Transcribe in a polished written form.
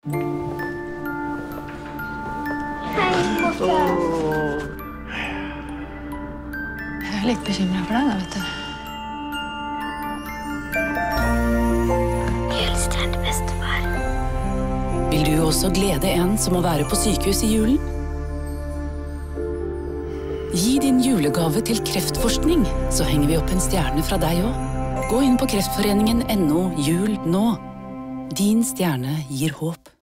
Hei, morfar. Jeg litt bekymret for deg, da, vet du. Julstrand, bestefar. Vil du også glede en som må være på sykehus i julen? Gi din julegave til kreftforskning, så henger vi opp en stjerne fra deg også. Gå inn på kreftforeningen.no jul nå. Din stjerne gir håp.